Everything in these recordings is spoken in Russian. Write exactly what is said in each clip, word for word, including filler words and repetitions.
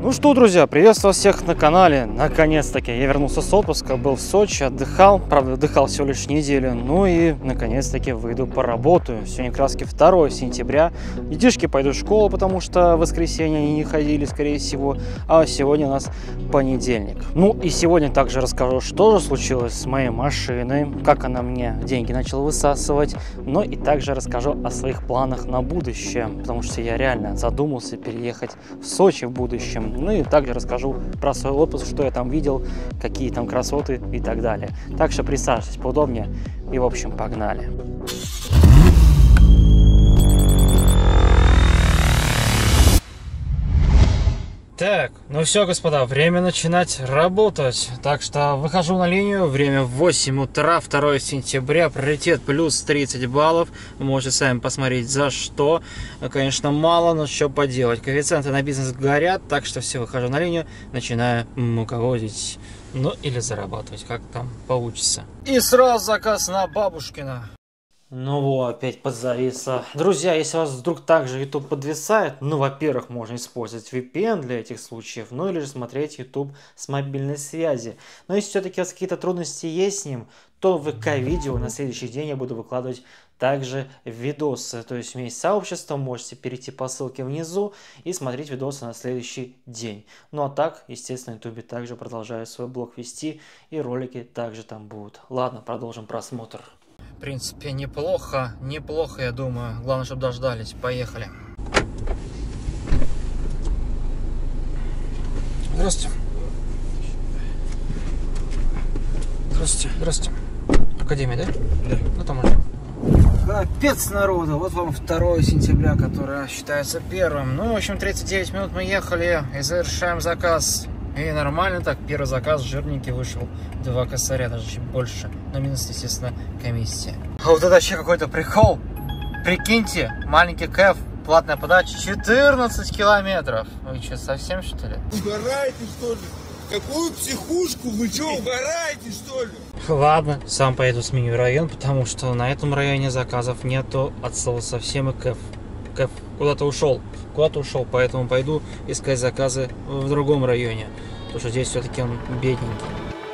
Ну что, друзья, приветствую всех на канале. Наконец-таки я вернулся с отпуска, был в Сочи, отдыхал. Правда, отдыхал всего лишь неделю. Ну и наконец-таки выйду поработаю. Сегодня как раз второе сентября. Детишки пойдут в школу, потому что в воскресенье они не ходили, скорее всего. А сегодня у нас понедельник. Ну и сегодня также расскажу, что же случилось с моей машиной, как она мне деньги начала высасывать. Но и также расскажу о своих планах на будущее, потому что я реально задумался переехать в Сочи в будущем. Ну и также расскажу про свой отпуск, что я там видел, какие там красоты и так далее. Так что присаживайтесь поудобнее и, в общем, погнали. Так, ну все, господа, время начинать работать. Так что выхожу на линию, время восемь утра, второе сентября, приоритет плюс тридцать баллов. Вы можете сами посмотреть за что. Конечно, мало, но что поделать. Коэффициенты на бизнес горят, так что все, выхожу на линию, начинаю муководить. Ну или зарабатывать, как там получится. И сразу заказ на Бабушкина. Ну вот, опять подзависло. Друзья, если у вас вдруг также YouTube подвисает, ну, во-первых, можно использовать ви пи эн для этих случаев, ну, или же смотреть YouTube с мобильной связи. Но если все-таки у вас какие-то трудности есть с ним, то в ВК-видео на следующий день я буду выкладывать также видосы. То есть у меня есть сообщество, можете перейти по ссылке внизу и смотреть видосы на следующий день. Ну, а так, естественно, на YouTube также продолжаю свой блог вести, и ролики также там будут. Ладно, продолжим просмотр. В принципе, неплохо, неплохо, я думаю. Главное, чтобы дождались. Поехали. Здравствуйте. Здравствуйте, здравствуйте. Академия, да? Да. Ну, там уже. Капец народу. Вот вам второе сентября, которое считается первым. Ну, в общем, тридцать девять минут мы ехали и завершаем заказ. И нормально так, первый заказ жирненький вышел, два косаря, даже чуть больше, но минус, естественно, комиссия. А вот это вообще какой-то прикол, прикиньте, маленький кэф, платная подача, четырнадцать километров. Вы что, совсем что ли? Угораете что ли? Какую психушку? Вы что, угораете что ли? Ладно, сам поеду сменю район, потому что на этом районе заказов нету, от слова совсем, и кэф. Кэф куда-то ушел, куда-то ушел, поэтому пойду искать заказы в другом районе, потому что здесь все-таки он бедненький.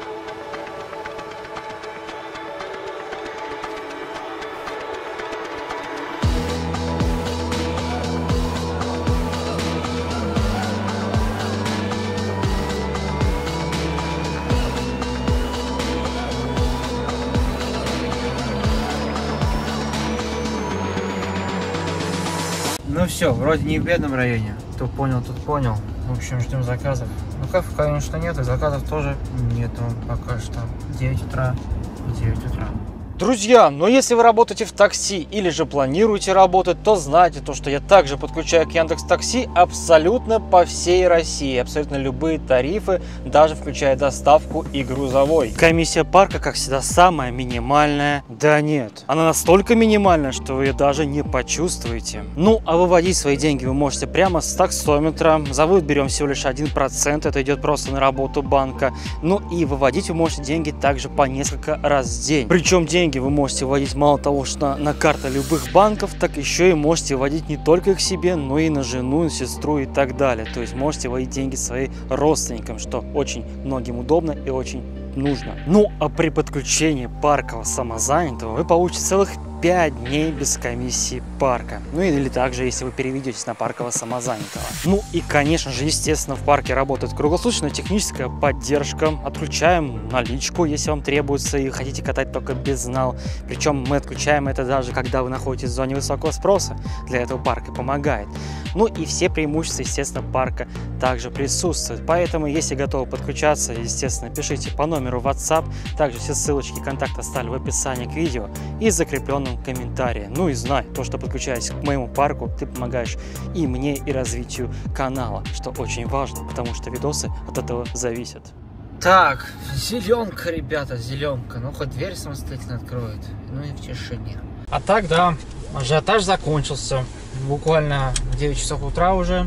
Ну все, вроде не в бедном районе. Кто понял, тот понял. В общем, ждем заказов. Ну, кафе, конечно, нет, и заказов тоже нету пока что. девять утра, девять утра. Друзья, но если вы работаете в такси или же планируете работать, то знайте то, что я также подключаю к Яндекс.Такси абсолютно по всей России. Абсолютно любые тарифы, даже включая доставку и грузовой. Комиссия парка, как всегда, самая минимальная. Да нет, она настолько минимальная, что вы ее даже не почувствуете. Ну, а выводить свои деньги вы можете прямо с таксометра. За вывод берем всего лишь один процент, это идет просто на работу банка. Ну и выводить вы можете деньги также по несколько раз в день. Причем деньги вы можете вводить мало того, что на карты любых банков, так еще и можете вводить не только к себе, но и на жену, на сестру и так далее. То есть можете вводить деньги своим родственникам, что очень многим удобно и очень нужно. Ну, а при подключении парка самозанятого вы получите целых пять дней без комиссии парка. Ну или также, если вы переведетесь на паркового самозанятого. Ну и, конечно же, естественно, в парке работает круглосуточная техническая поддержка. Отключаем наличку, если вам требуется и хотите катать только безнал. Причем мы отключаем это даже, когда вы находитесь в зоне высокого спроса. Для этого парк и помогает. Ну и все преимущества, естественно, парка также присутствуют. Поэтому, если готовы подключаться, естественно, пишите по номеру WhatsApp. Также все ссылочки, контакты оставлю в описании к видео и закрепленном комментарии. Ну и знай, то, что подключаясь к моему парку, ты помогаешь и мне, и развитию канала, что очень важно, потому что видосы от этого зависят. Так, зеленка, ребята, зеленка. Ну, хоть дверь самостоятельно откроет. Ну и в тишине. А так, да, ажиотаж закончился. Буквально в девять часов утра уже.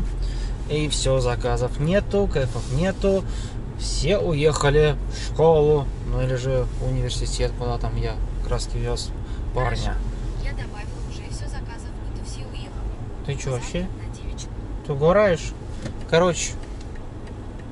И все, заказов нету, кайфов нету. Все уехали в школу, ну или же в университет, куда там я как раз вез парня. Я добавила уже, и все, заказов нету, все уехали. Ты что, вообще? Ты угораешь? Короче,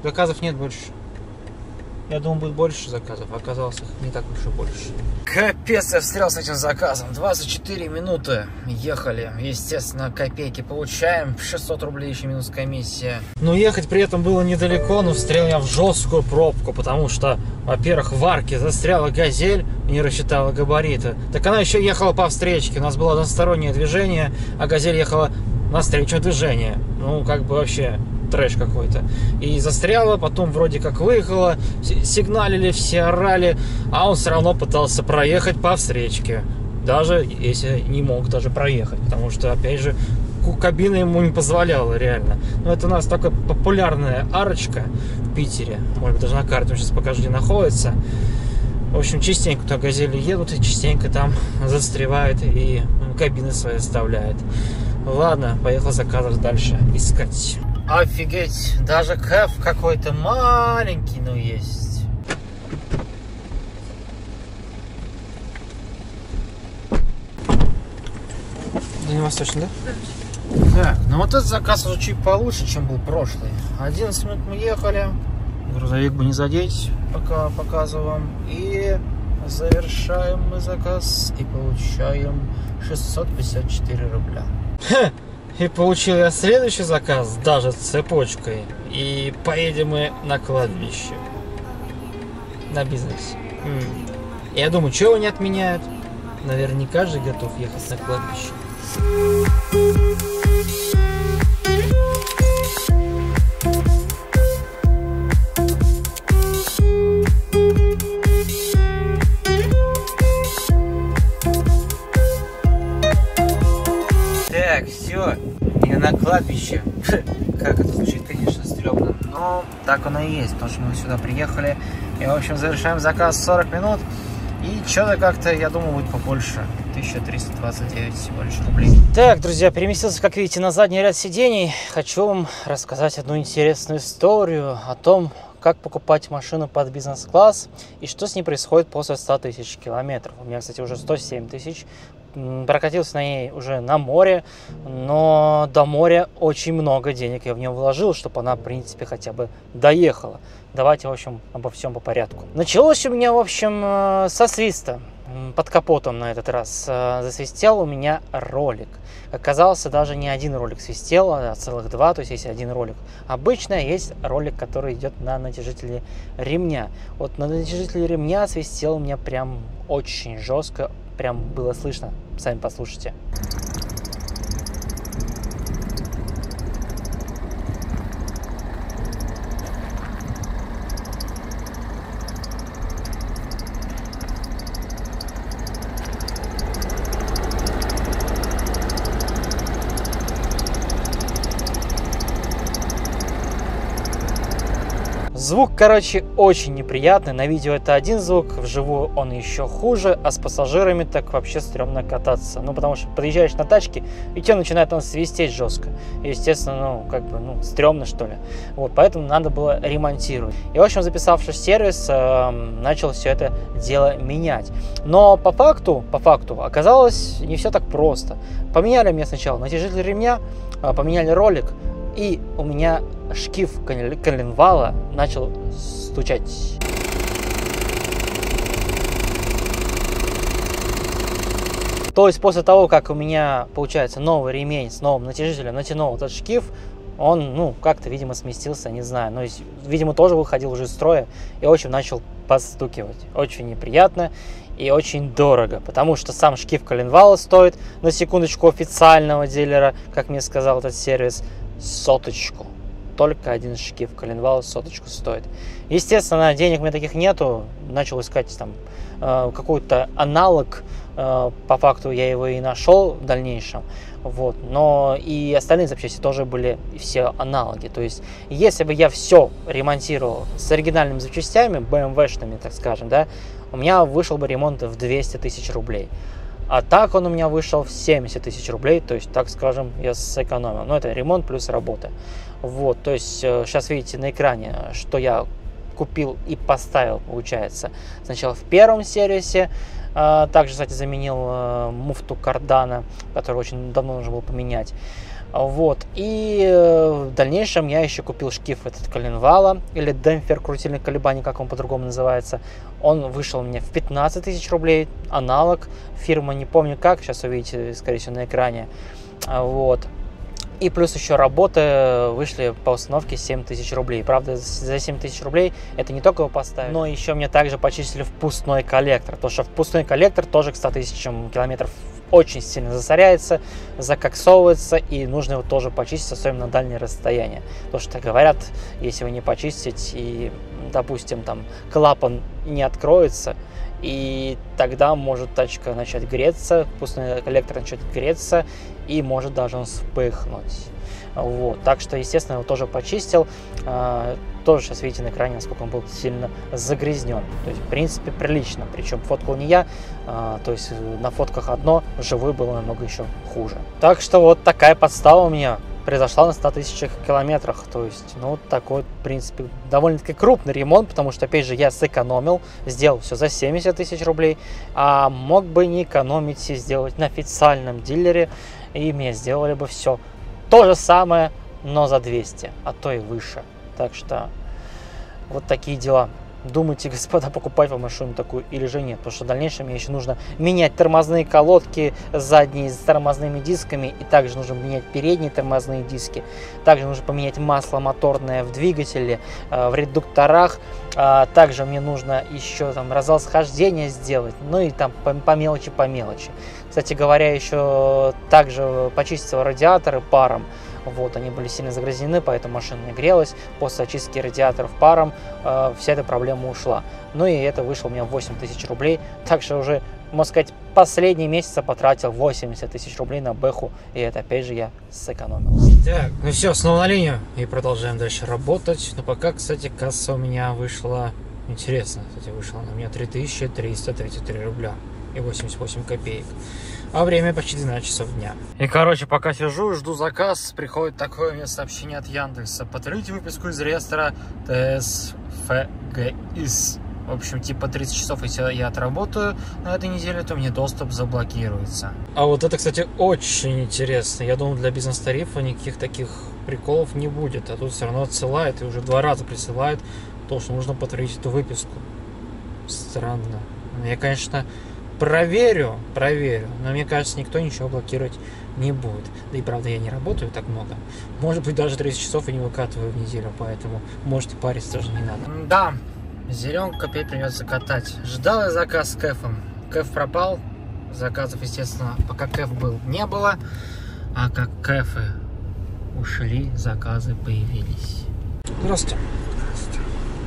Заказов нет больше. Я думал, будет больше заказов, а оказалось их не так уж и больше. Капец, я встрял с этим заказом. двадцать четыре минуты ехали. Естественно, копейки получаем. шестьсот рублей еще минус комиссия. Но ехать при этом было недалеко, но встрял я в жесткую пробку, потому что, во-первых, в арке застряла газель и не рассчитала габариты. Так она еще ехала по встречке. У нас было одностороннее движение, а газель ехала навстречу движению. Ну, как бы вообще... трэш какой-то. И застряла, потом вроде как выехала, сигналили, все орали, а он все равно пытался проехать по встречке. Даже если не мог даже проехать, потому что, опять же, кабина ему не позволяла реально. Но это у нас такая популярная арочка в Питере. Может быть, даже на карте сейчас покажу, где находится. В общем, частенько туда газели едут и частенько там застревает и кабины свои оставляет. Ладно, поехал заказывать дальше искать. Офигеть, даже кэф какой-то маленький, но есть. Дальневосточный, да? Так, ну вот этот заказ уже чуть получше, чем был прошлый. одиннадцать минут мы ехали. Грузовик бы не задеть, пока показываю вам. И завершаем мы заказ и получаем шестьсот пятьдесят четыре рубля. И получил я следующий заказ, даже с цепочкой. И поедем мы на кладбище. На бизнес. М-м. Я думаю, чего не отменяют? Наверняка же готов ехать на кладбище. Так, все, я на кладбище. Как это звучит, конечно, стрёмно, но так оно и есть, потому что мы сюда приехали. И, в общем, завершаем заказ сорок минут. И что-то как-то, я думаю, будет побольше. тысяча триста двадцать девять всего лишь рублей. Так, друзья, переместился, как видите, на задний ряд сидений. Хочу вам рассказать одну интересную историю о том, как покупать машину под бизнес-класс и что с ней происходит после ста тысяч километров. У меня, кстати, уже сто семь тысяч. Прокатился на ней уже на море, но до моря очень много денег я в нее вложил, чтобы она, в принципе, хотя бы доехала. Давайте, в общем, обо всем по порядку. Началось у меня, в общем, со свиста. Под капотом на этот раз засвистел у меня ролик. Оказался, даже не один ролик свистел, а целых два. То есть, если один ролик обычно, есть ролик, который идет на натяжителе ремня. Вот на натяжителе ремня свистел у меня прям очень жестко. Прям было слышно. Сами послушайте. Звук, короче, очень неприятный. На видео это один звук, вживую он еще хуже, а с пассажирами так вообще стрёмно кататься. Ну, потому что подъезжаешь на тачке, и тебе начинает он свистеть жестко. И, естественно, ну, как бы, ну, стрёмно, что ли. Вот, поэтому надо было ремонтировать. И, в общем, записавшись в сервис, э, начал все это дело менять. Но по факту, по факту, оказалось не все так просто. Поменяли мне сначала натяжитель ремня, э, поменяли ролик, и у меня шкив коленвала начал стучать. То есть после того, как у меня, получается, новый ремень с новым натяжителем натянул этот шкив, он, ну, как-то, видимо, сместился, не знаю. Но, видимо, тоже выходил уже из строя и очень начал подстукивать. Очень неприятно и очень дорого, потому что сам шкив коленвала стоит, на секундочку, официального дилера, как мне сказал этот сервис, соточку. Только один шкив коленвала соточку стоит. Естественно, денег у меня таких нету. Начал искать там э, какой-то аналог. Э, по факту я его и нашел в дальнейшем. Вот. Но и остальные запчасти тоже были все аналоги. То есть, если бы я все ремонтировал с оригинальными запчастями, бэ эм вэ-шными, так скажем, да, у меня вышел бы ремонт в двести тысяч рублей. А так он у меня вышел в семьдесят тысяч рублей, то есть, так скажем, я сэкономил. Но это ремонт плюс работа. Вот, то есть, сейчас видите на экране, что я купил и поставил, получается, сначала в первом сервисе. Также, кстати, заменил муфту кардана, которую очень давно нужно было поменять. Вот. И в дальнейшем я еще купил шкив этот коленвала, или демпфер крутильных колебаний, как он по-другому называется. Он вышел мне в пятнадцать тысяч рублей, аналог, фирма не помню как, сейчас увидите, скорее всего, на экране. Вот. И плюс еще работы вышли по установке семь тысяч рублей. Правда, за семь тысяч рублей это не только его поставили, но еще мне также почистили впускной коллектор. Потому что впускной коллектор тоже к ста тысячам километров очень сильно засоряется, закоксовывается, и нужно его тоже почистить, особенно на дальние расстояния. Потому что говорят, если вы не почистить, и, допустим, там клапан не откроется, и тогда может тачка начать греться, впускной коллектор начнет греться, и может даже он вспыхнуть. Вот. Так что, естественно, его тоже почистил. А, тоже сейчас видите на экране, насколько он был сильно загрязнен. То есть, в принципе, прилично. Причем фоткал не я, а, то есть на фотках одно, вживую было намного еще хуже. Так что вот такая подстава у меня произошла на ста тысячах километрах. То есть, ну, такой, в принципе, довольно-таки крупный ремонт, потому что, опять же, я сэкономил, сделал все за семьдесят тысяч рублей, а мог бы не экономить и сделать на официальном дилере, и мне сделали бы все то же самое, но за двести, а то и выше. Так что вот такие дела. Думайте, господа, покупать вам машину такую или же нет, потому что в дальнейшем мне еще нужно менять тормозные колодки задние с тормозными дисками, и также нужно менять передние тормозные диски, также нужно поменять масло моторное в двигателе, в редукторах, также мне нужно еще там разлосхождение сделать, ну и там по, по мелочи, по мелочи. Кстати говоря, еще также почистил радиаторы паром. Вот, они были сильно загрязнены, поэтому машина не грелась. После очистки радиаторов паром э, вся эта проблема ушла. Ну и это вышло у меня восемь тысяч рублей. Так что уже, можно сказать, последние месяцы потратил восемьдесят тысяч рублей на бэху. И это опять же я сэкономил. Так, ну все, снова на линию. И продолжаем дальше работать. Но пока, кстати, касса у меня вышла... Интересно, кстати, вышла на меня три тысячи триста тридцать три рубля и восемьдесят восемь копеек. А время почти двенадцать часов дня. И, короче, пока сижу, жду заказ, приходит такое мне сообщение от Яндекса. Подтвердите выписку из реестра ТСФГИС. В общем, типа тридцать часов, если я отработаю на этой неделе, то мне доступ заблокируется. А вот это, кстати, очень интересно. Я думал, для бизнес-тарифа никаких таких приколов не будет. А тут все равно отсылает, и уже два раза присылает то, что нужно подтвердить эту выписку. Странно. Я, конечно... Проверю, проверю, но мне кажется, никто ничего блокировать не будет. Да и правда, я не работаю так много. Может быть, даже тридцать часов и не выкатываю в неделю, поэтому, может, и париться тоже не надо. Да, зеленку опять придется катать. Ждал я заказ с кэфом. Кэф пропал. Заказов, естественно, пока кэф был, не было. А как кэфы ушли, заказы появились. Здравствуйте. Здравствуйте.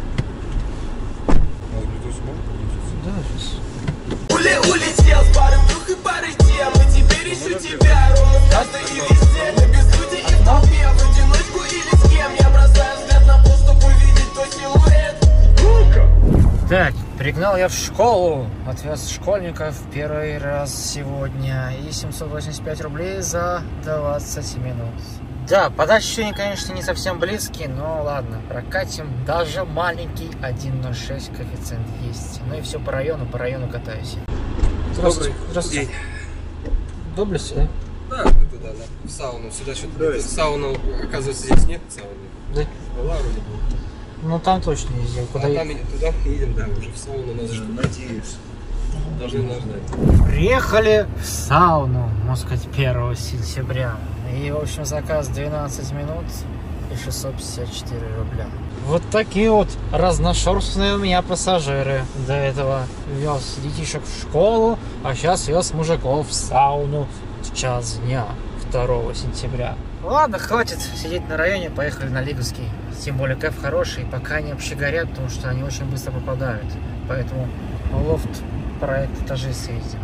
Да, сейчас. Улетел с паром дух и пары тем, и теперь ищу тебя ровно часто и везде, на безлюде и в толпе, в одиночку или с кем. Я бросаю взгляд на пол, чтобы увидеть твой силуэт. Так, пригнал я в школу, отвез школьников первый раз сегодня, и семьсот восемьдесят пять рублей за двадцать минут. Да, по ощущениям, конечно, не совсем близкие, но ладно, прокатим. Даже маленький один ноль шесть коэффициент есть. Ну и все по району, по району катаюсь. Здравствуйте. Здравствуйте. Доблести, да? Да, мы туда, да, в сауну. Сюда что-то. Сауну, оказывается, здесь нет сауны. Да? Была вроде бы. Ну там точно нельзя. Куда а я... там туда едем, да, уже в сауну нас ждут. Надеюсь. Должны нас ждать. Приехали в сауну, можно сказать, первого сентября. И, в общем, заказ двенадцать минут и шестьсот пятьдесят четыре рубля. Вот такие вот разношерстные у меня пассажиры. До этого вез детишек в школу, а сейчас вез мужиков в сауну в час дня, второго сентября. Ладно, хватит сидеть на районе, поехали на Лиговский. Тем более кэф хороший, пока они вообще горят, потому что они очень быстро попадают. Поэтому лофт проект этажей съездим.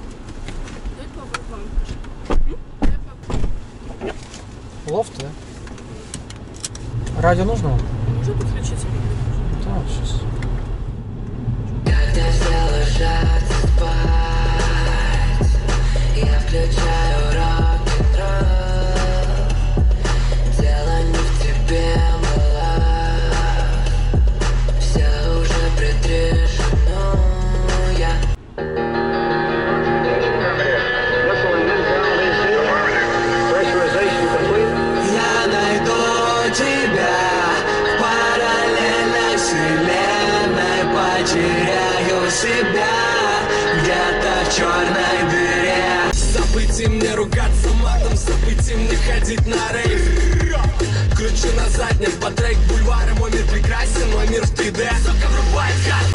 Лофт, да? Радио нужно? Можно подключиться? Да, сейчас. Когда все ложатся спать, я включаю рок-н-ролл. Дело не в тебе, малыш, все уже предрешено. Я Pressurization complete. в черной дыре. Забыть им не ругаться матом, забыть им не ходить на рейв. Кручу на заднем по трек бульвара, мой мир прекрасен, мой мир в три дэ. Сука, врубает хату.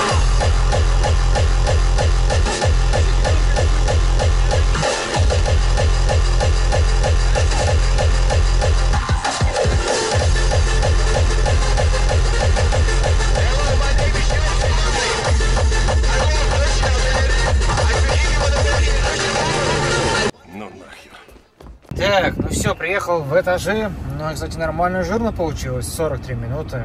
Так, ну все, приехал в этажи. Ну, кстати, нормально жирно получилось. сорок три минуты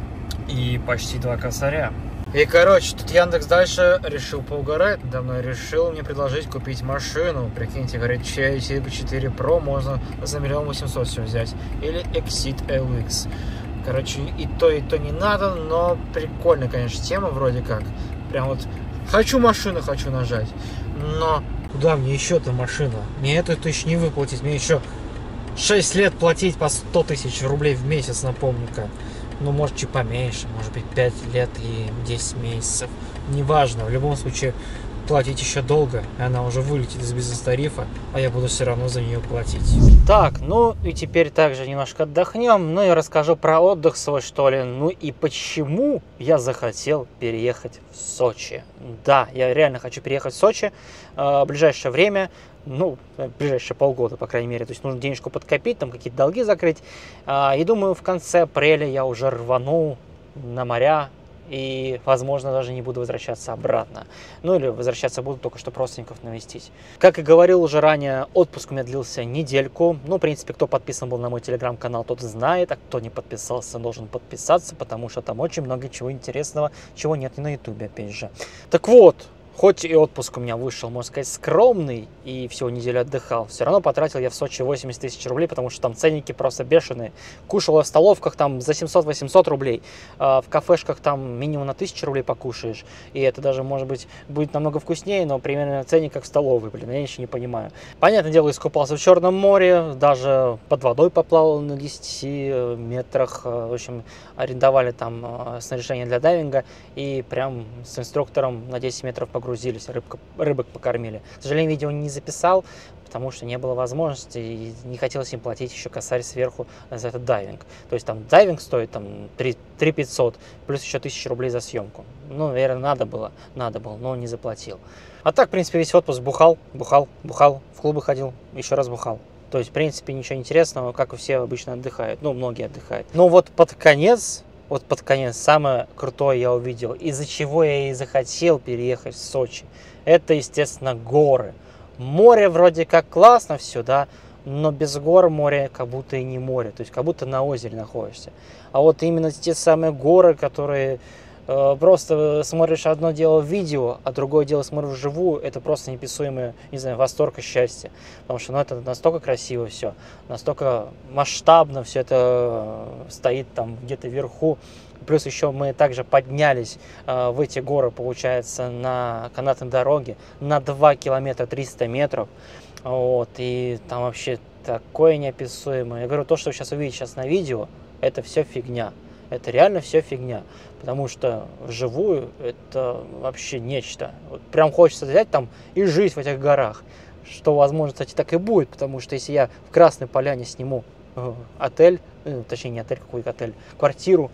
и почти два косаря. И, короче, тут Яндекс дальше решил поугарать надо мной. Решил мне предложить купить машину. Прикиньте, говорит, Chery Tiggo четыре Pro можно за миллион восемьсот все взять. Или Exit эл икс. Короче, и то, и то не надо, но прикольная, конечно, тема вроде как. Прям вот хочу машину, хочу нажать. Но куда мне еще-то машина? Мне эту тысячу не выплатить. Мне еще шесть лет платить по сто тысяч рублей в месяц, напомню-ка. Ну, может, чуть поменьше. Может быть, пять лет и десять месяцев. Неважно. В любом случае, платить еще долго. И она уже вылетит из бизнес-тарифа, а я буду все равно за нее платить. Так, ну и теперь также немножко отдохнем. Ну и расскажу про отдых свой, что ли. Ну и почему я захотел переехать в Сочи. Да, я реально хочу переехать в Сочи э, в ближайшее время. Ну, в ближайшие полгода, по крайней мере. То есть нужно денежку подкопить, там какие-то долги закрыть. Э, и думаю, в конце апреля я уже рвану на моря. И, возможно, даже не буду возвращаться обратно. Ну, или возвращаться буду только, чтобы родственников навестить. Как и говорил уже ранее, отпуск у меня длился недельку. Ну, в принципе, кто подписан был на мой телеграм-канал, тот знает. А кто не подписался, должен подписаться, потому что там очень много чего интересного, чего нет и на ютубе, опять же. Так вот, хоть и отпуск у меня вышел, можно сказать, скромный, и всего неделю отдыхал, все равно потратил я в Сочи восемьдесят тысяч рублей, потому что там ценники просто бешеные. Кушал я в столовках там за семьсот-восемьсот рублей, в кафешках там минимум на тысячу рублей покушаешь, и это даже, может быть, будет намного вкуснее, но примерно ценник как в столовой, блин, я ничего не понимаю. Понятное дело, искупался в Черном море, даже под водой поплавал на десяти метрах, в общем, арендовали там снаряжение для дайвинга, и прям с инструктором на десять метров погрузились. Грузились, рыбка, рыбок покормили. К сожалению, видео не записал, потому что не было возможности и не хотелось им платить еще косарь сверху за этот дайвинг. То есть там дайвинг стоит там три тысячи пятьсот, плюс еще тысяча рублей за съемку. Ну, наверное, надо было, надо было, но не заплатил. А так, в принципе, весь отпуск бухал, бухал, бухал, в клубы ходил, еще раз бухал. То есть, в принципе, ничего интересного, как и все обычно отдыхают. Ну, многие отдыхают. Но вот под конец... Вот под конец самое крутое я увидел, из-за чего я и захотел переехать в Сочи. Это, естественно, горы. Море вроде как классно все, да, но без гор море как будто и не море, то есть как будто на озере находишься. А вот именно те самые горы, которые э, просто смотришь одно дело в видео, а другое дело смотришь вживую, это просто неописуемый, не знаю, восторг и счастье. Потому что ну, это настолько красиво все, настолько масштабно все это стоит там где-то вверху. Плюс еще мы также поднялись э, в эти горы, получается, на канатной дороге на два километра триста метров. Вот, и там вообще такое неописуемое. Я говорю, то, что вы сейчас увидите сейчас на видео, это все фигня. Это реально все фигня. Потому что вживую это вообще нечто. Вот прям хочется взять там и жить в этих горах. Что, возможно, кстати, так и будет. Потому что если я в Красной Поляне сниму э, отель, э, точнее не отель, какой отель, квартиру,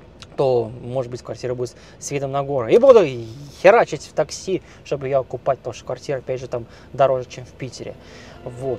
то, может быть, квартира будет с видом на горы. И буду херачить в такси, чтобы ее окупать, потому что квартира, опять же, там дороже, чем в Питере. Вот.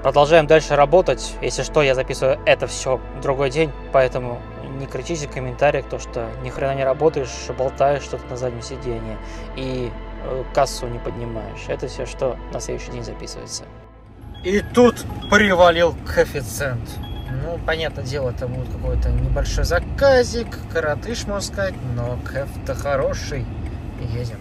Продолжаем дальше работать. Если что, я записываю это все в другой день, поэтому не кричите в комментариях, то что ни хрена не работаешь, болтаешь что-то на заднем сиденье и э, кассу не поднимаешь. Это все, что на следующий день записывается. И тут привалил коэффициент. Ну, понятное дело, это будет какой-то небольшой заказик, коротыш, можно сказать, но кэф-то хороший. Едем.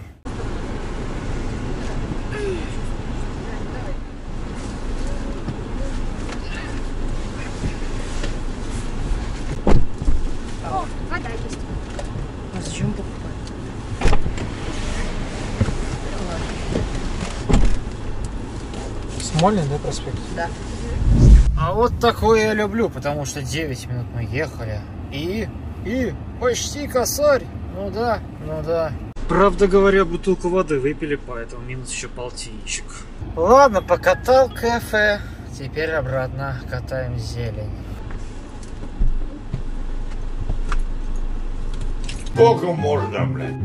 О, вода есть. А зачем покупать? Смольный, да, проспект? Да. А вот такое я люблю, потому что девять минут мы ехали. И, и почти косарь. Ну да, ну да. Правда говоря, бутылку воды выпили, поэтому минус еще полтинничек. Ладно, покатал кафе. Теперь обратно катаем зелень. Сколько можно, блядь?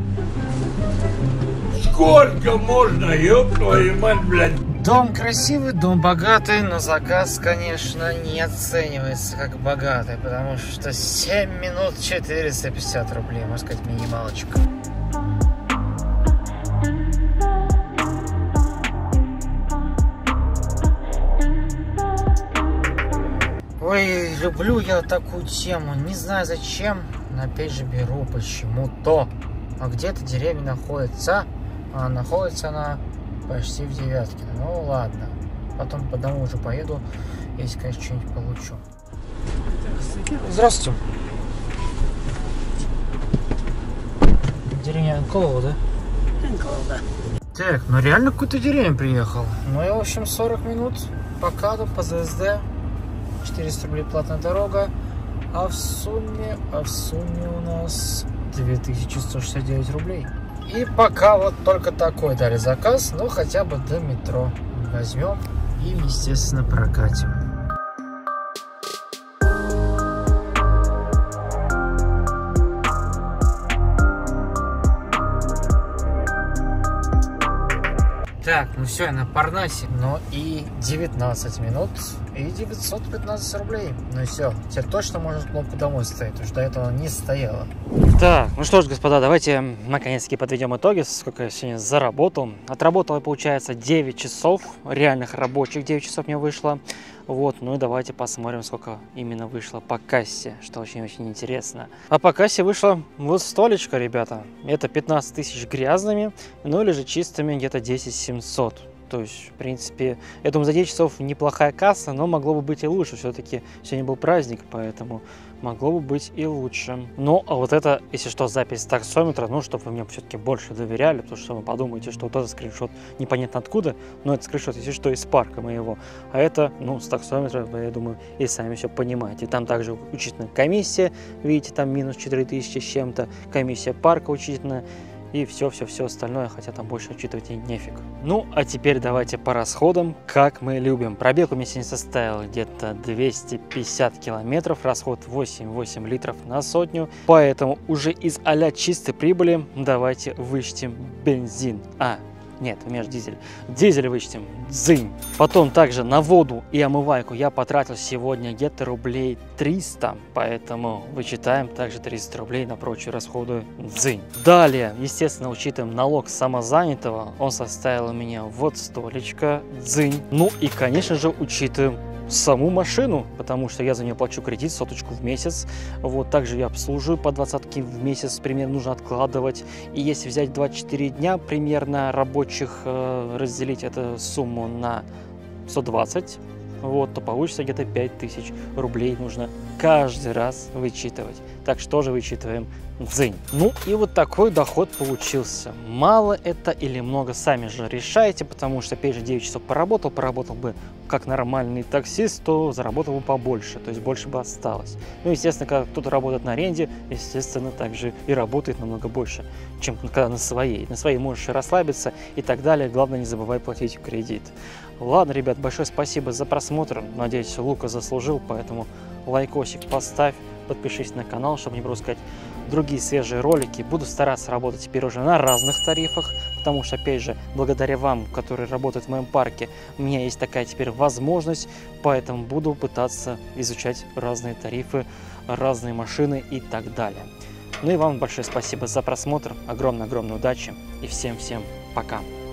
Сколько можно, ёб твою мать, блядь? Дом красивый, дом богатый, но заказ, конечно, не оценивается как богатый, потому что семь минут четыреста пятьдесят рублей, можно сказать, минималочка. Ой, люблю я такую тему, не знаю зачем, но опять же беру почему-то. А где эта деревня находится? А находится она почти в Девяткино. Ну ладно, потом по дому уже поеду, если, конечно, что-нибудь получу. Здравствуйте. Деревня Анколова, да? Анколова, да. Так, ну реально какую-то деревню приехал. Ну и, в общем, сорок минут по КАДу, по ЗСД. четыреста рублей платная дорога. А в сумме, а в сумме у нас две тысячи сто шестьдесят девять рублей. И пока вот только такой дали заказ, но хотя бы до метро возьмем и, естественно, прокатим. Так, ну все, я на Парнасе, но и девятнадцать минут, и девятьсот пятнадцать рублей. Ну и все, теперь точно можно кнопку домой ставить, потому что до этого не стояло. Так, ну что ж, господа, давайте наконец-таки подведем итоги, сколько я сегодня заработал. Отработал я, получается, девять часов, реальных рабочих девять часов мне вышло. Вот, ну и давайте посмотрим, сколько именно вышло по кассе, что очень-очень интересно. А по кассе вышло вот столечко, ребята. Это пятнадцать тысяч грязными, ну или же чистыми где-то десять семьсот. То есть, в принципе, я думаю, за девять часов неплохая касса, но могло бы быть и лучше. Все-таки сегодня был праздник, поэтому могло бы быть и лучше. Ну, а вот это, если что, запись с таксометра, ну, чтобы вы мне все-таки больше доверяли, потому что вы подумаете, что вот этот скриншот непонятно откуда, но это скриншот, если что, из парка моего. А это, ну, с таксометра, вы, я думаю, и сами все понимаете. Там также учительная комиссия, видите, там минус четыре тысячи с чем-то, комиссия парка учительная. И все-все-все остальное, хотя там больше учитывать и нефиг. Ну, а теперь давайте по расходам, как мы любим. Пробег у меня сегодня составил где-то двести пятьдесят километров, расход восемь восемь литров на сотню. Поэтому уже из а-ля чистой прибыли давайте вычтем бензин. А, нет, у меня же дизель. Дизель вычтем. Дзынь. Потом также на воду и омывайку я потратил сегодня где-то рублей триста. Поэтому вычитаем также триста рублей на прочие расходы. Дзынь. Далее, естественно, учитываем налог самозанятого. Он составил у меня вот столечко. Дзынь. Ну и, конечно же, учитываем саму машину, потому что я за нее плачу кредит, соточку в месяц. Вот, также я обслуживаю по двадцатке в месяц, примерно нужно откладывать. И если взять двадцать четыре дня примерно рабочих, э, разделить эту сумму на сто двадцать, вот, то получится где-то пять тысяч рублей нужно каждый раз вычитывать. Так что же вычитываем? Дзынь. Ну и вот такой доход получился. Мало это или много, сами же решайте, потому что, опять же, девять часов поработал, поработал бы как нормальный таксист, то заработал бы побольше, то есть больше бы осталось. Ну, естественно, когда кто-то работает на аренде, естественно, также и работает намного больше, чем когда на своей. На своей можешь и расслабиться и так далее. Главное, не забывай платить кредит. Ладно, ребят, большое спасибо за просмотр. Надеюсь, Лука заслужил, поэтому лайкосик поставь. подпишись на канал, чтобы не пропускать другие свежие ролики. Буду стараться работать теперь уже на разных тарифах, потому что, опять же, благодаря вам, которые работают в моем парке, у меня есть такая теперь возможность, поэтому буду пытаться изучать разные тарифы, разные машины и так далее. Ну и вам большое спасибо за просмотр, огромной-огромной удачи и всем-всем пока!